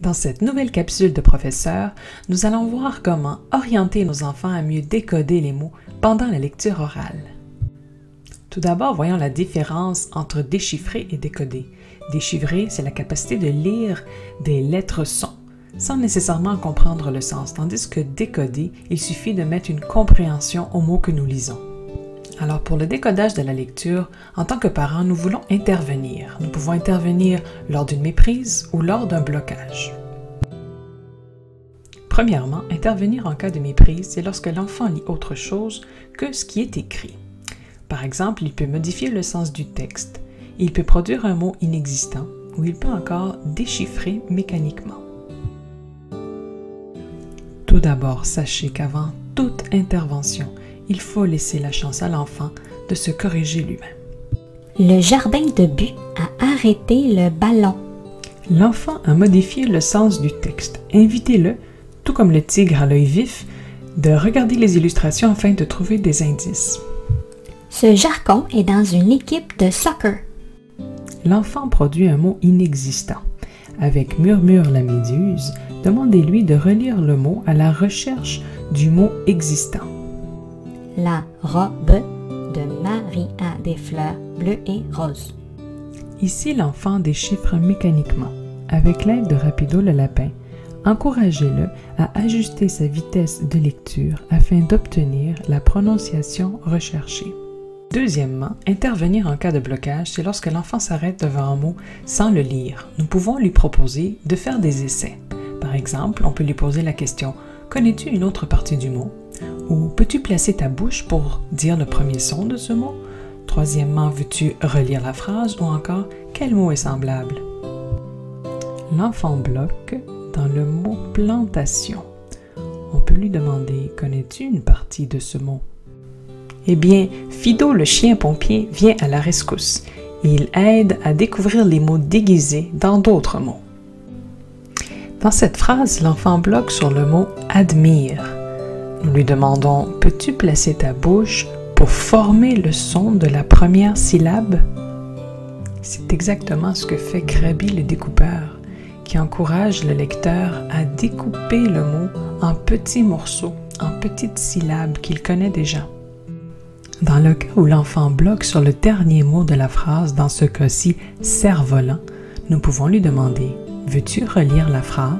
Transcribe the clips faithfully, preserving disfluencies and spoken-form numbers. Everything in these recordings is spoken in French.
Dans cette nouvelle capsule de professeur, nous allons voir comment orienter nos enfants à mieux décoder les mots pendant la lecture orale. Tout d'abord, voyons la différence entre déchiffrer et décoder. Déchiffrer, c'est la capacité de lire des lettres-sons, sans nécessairement comprendre le sens, tandis que décoder, il suffit de mettre une compréhension aux mots que nous lisons. Alors pour le décodage de la lecture, en tant que parents, nous voulons intervenir. Nous pouvons intervenir lors d'une méprise ou lors d'un blocage. Premièrement, intervenir en cas de méprise, c'est lorsque l'enfant lit autre chose que ce qui est écrit. Par exemple, il peut modifier le sens du texte, il peut produire un mot inexistant ou il peut encore déchiffrer mécaniquement. Tout d'abord, sachez qu'avant toute intervention, il faut laisser la chance à l'enfant de se corriger lui-même. Le jardin de but a arrêté le ballon. L'enfant a modifié le sens du texte. Invitez-le, tout comme le tigre à l'œil vif, de regarder les illustrations afin de trouver des indices. Ce jargon est dans une équipe de soccer. L'enfant produit un mot inexistant. Avec Murmure la méduse, demandez-lui de relire le mot à la recherche du mot existant. La robe de Marie a des fleurs bleues et roses. Ici, l'enfant déchiffre mécaniquement. Avec l'aide de Rapido le lapin, encouragez-le à ajuster sa vitesse de lecture afin d'obtenir la prononciation recherchée. Deuxièmement, intervenir en cas de blocage, c'est lorsque l'enfant s'arrête devant un mot sans le lire. Nous pouvons lui proposer de faire des essais. Par exemple, on peut lui poser la question « Connais-tu une autre partie du mot ?» ou « Peux-tu placer ta bouche pour dire le premier son de ce mot ?» Troisièmement, veux-tu relire la phrase ou encore « Quel mot est semblable ?» L'enfant bloque dans le mot « plantation ». On peut lui demander « Connais-tu une partie de ce mot ?» Eh bien, Fido le chien pompier vient à la rescousse. Il aide à découvrir les mots déguisés dans d'autres mots. Dans cette phrase, l'enfant bloque sur le mot « admire ». Nous lui demandons « Peux-tu placer ta bouche pour former le son de la première syllabe ?» C'est exactement ce que fait Krabi le découpeur, qui encourage le lecteur à découper le mot en petits morceaux, en petites syllabes qu'il connaît déjà. Dans le cas où l'enfant bloque sur le dernier mot de la phrase, dans ce cas-ci « cerf-volant », nous pouvons lui demander « Veux-tu relire la phrase ?»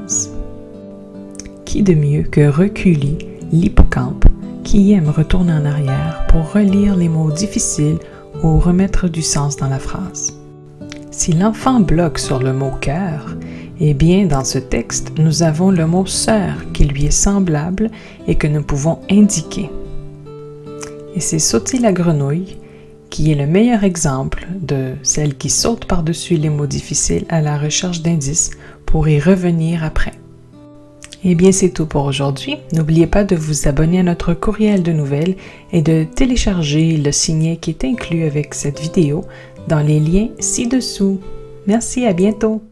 Qui de mieux que Reculi, l'hippocampe, qui aime retourner en arrière pour relire les mots difficiles ou remettre du sens dans la phrase. Si l'enfant bloque sur le mot « cœur », eh bien, dans ce texte, nous avons le mot « sœur » qui lui est semblable et que nous pouvons indiquer. Et c'est Sauter la grenouille qui est le meilleur exemple de celle qui saute par-dessus les mots difficiles à la recherche d'indices pour y revenir après. Eh bien, c'est tout pour aujourd'hui. N'oubliez pas de vous abonner à notre courriel de nouvelles et de télécharger le signet qui est inclus avec cette vidéo dans les liens ci-dessous. Merci, à bientôt!